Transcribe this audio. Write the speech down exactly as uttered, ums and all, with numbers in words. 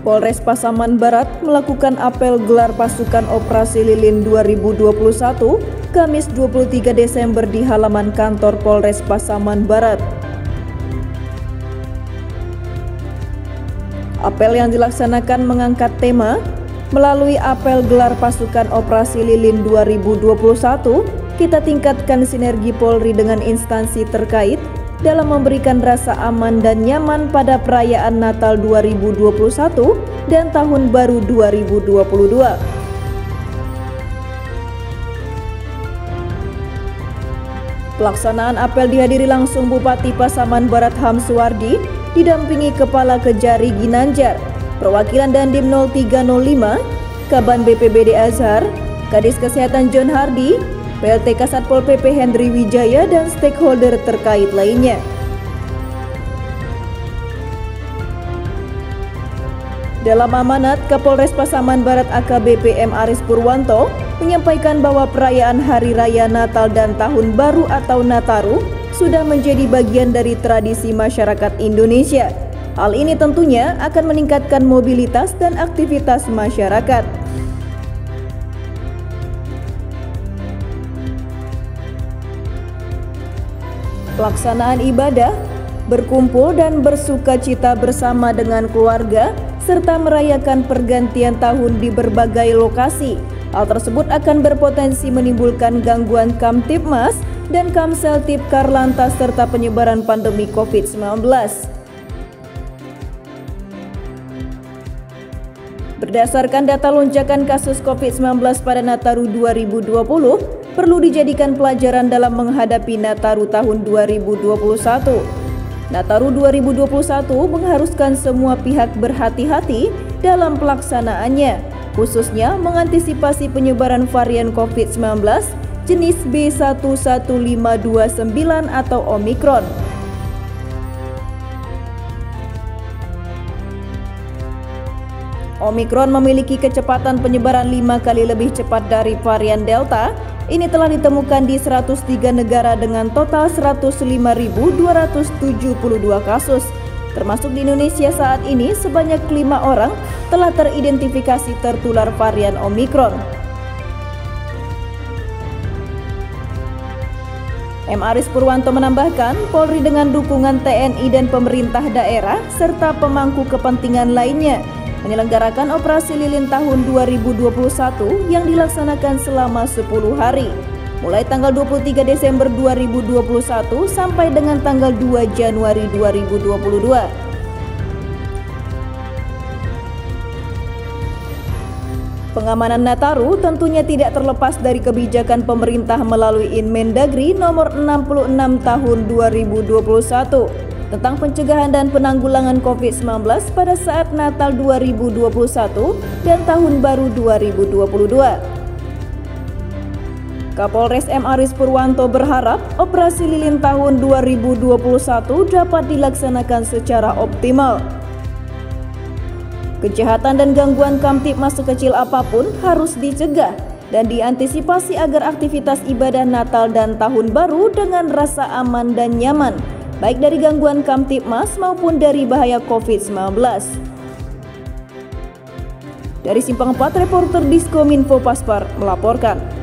Polres Pasaman Barat melakukan apel gelar pasukan operasi lilin dua ribu dua puluh satu Kamis dua puluh tiga Desember di halaman kantor Polres Pasaman Barat. Apel yang dilaksanakan mengangkat tema melalui apel gelar pasukan operasi lilin dua ribu dua puluh satu, kita tingkatkan sinergi Polri dengan instansi terkait dalam memberikan rasa aman dan nyaman pada perayaan Natal dua ribu dua puluh satu dan Tahun Baru dua ribu dua puluh dua. Pelaksanaan apel dihadiri langsung Bupati Pasaman Barat Ham Suwardi, didampingi Kepala Kejari Ginanjar, perwakilan Dandim nol tiga nol lima, Kaban B P B D Azhar, Kadis Kesehatan John Hardy, P L T Kasatpol P P Hendri Wijaya, dan stakeholder terkait lainnya. Dalam amanat, Kapolres Pasaman Barat A K B P M Aris Purwanto menyampaikan bahwa perayaan Hari Raya Natal dan Tahun Baru atau Nataru sudah menjadi bagian dari tradisi masyarakat Indonesia. Hal ini tentunya akan meningkatkan mobilitas dan aktivitas masyarakat. Pelaksanaan ibadah, berkumpul dan bersukacita bersama dengan keluarga, serta merayakan pergantian tahun di berbagai lokasi. Hal tersebut akan berpotensi menimbulkan gangguan Kamtibmas dan Kamseltib Karlantas serta penyebaran pandemi COVID sembilan belas. Berdasarkan data lonjakan kasus COVID sembilan belas pada Nataru dua ribu dua puluh, perlu dijadikan pelajaran dalam menghadapi Nataru tahun dua ribu dua puluh satu. Nataru dua ribu dua puluh satu mengharuskan semua pihak berhati-hati dalam pelaksanaannya, khususnya mengantisipasi penyebaran varian COVID sembilan belas jenis B satu satu lima dua sembilan atau Omikron. Omikron memiliki kecepatan penyebaran lima kali lebih cepat dari varian Delta. Ini telah ditemukan di seratus tiga negara dengan total seratus lima ribu dua ratus tujuh puluh dua kasus. Termasuk di Indonesia saat ini sebanyak lima orang telah teridentifikasi tertular varian Omikron. M. Aris Purwanto menambahkan, Polri dengan dukungan T N I dan pemerintah daerah serta pemangku kepentingan lainnya menyelenggarakan operasi lilin tahun dua ribu dua puluh satu yang dilaksanakan selama sepuluh hari, mulai tanggal dua puluh tiga Desember dua ribu dua puluh satu sampai dengan tanggal dua Januari dua ribu dua puluh dua. Pengamanan Nataru tentunya tidak terlepas dari kebijakan pemerintah melalui Inmendagri nomor enam puluh enam tahun dua ribu dua puluh satu tentang pencegahan dan penanggulangan COVID sembilan belas pada saat Natal dua ribu dua puluh satu dan Tahun Baru dua ribu dua puluh dua. Kapolres M. Aris Purwanto berharap operasi lilin tahun dua ribu dua puluh satu dapat dilaksanakan secara optimal. Kejahatan dan gangguan Kamtibmas sekecil apapun harus dicegah dan diantisipasi agar aktivitas ibadah Natal dan Tahun Baru dengan rasa aman dan nyaman, baik dari gangguan Kamtibmas maupun dari bahaya COVID sembilan belas. Dari Simpang empat, reporter Diskominfo Paspar melaporkan.